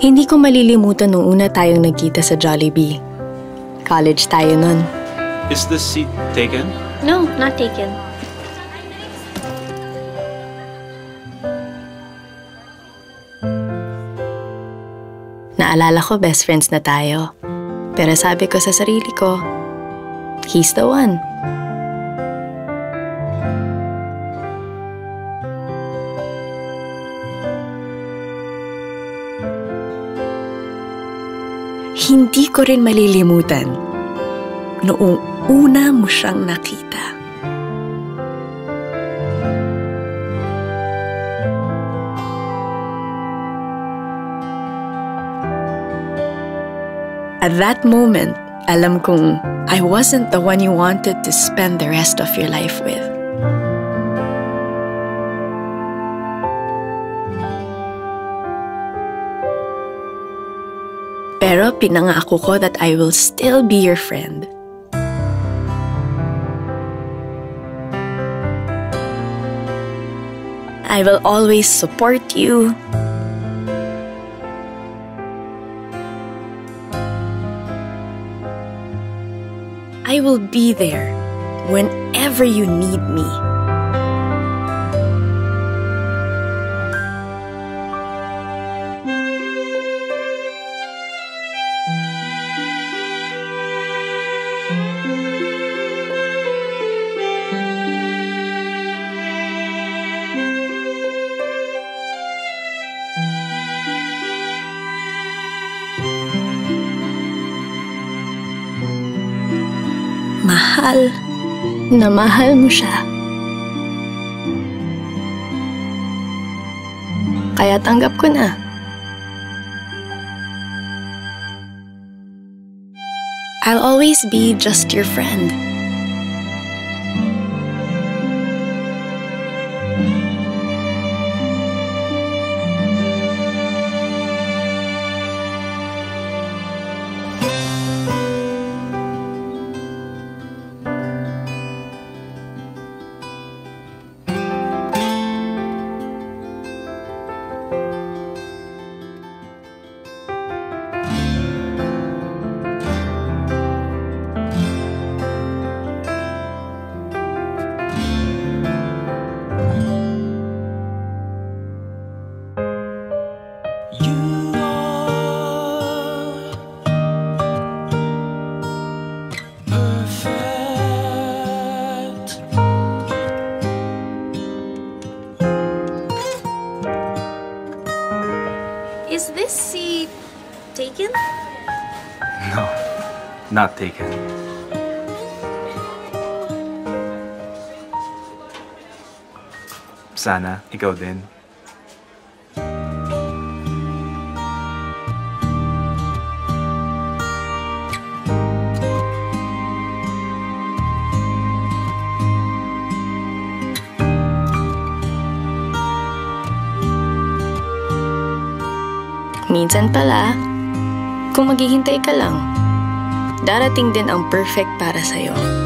Hindi ko malilimutan nung una tayong nagkita sa Jollibee. College tayo nun. Is the seat taken? No, not taken. Naalala ko best friends na tayo. Pero sabi ko sa sarili ko, he's the one. Hindi ko rin malilimutan noong una mo siyang nakita. At that moment, alam kong I wasn't the one you wanted to spend the rest of your life with. Pero pinangako ko that I will still be your friend. I will always support you. I will be there whenever you need me. Mahal na mahal mo siya. Kaya tanggap ko na. I'll always be just your friend. Is this seat taken? No, not taken. Sana, ikaw din. Minsan pala, kung maghihintay ka lang, darating din ang perfect para sa'yo.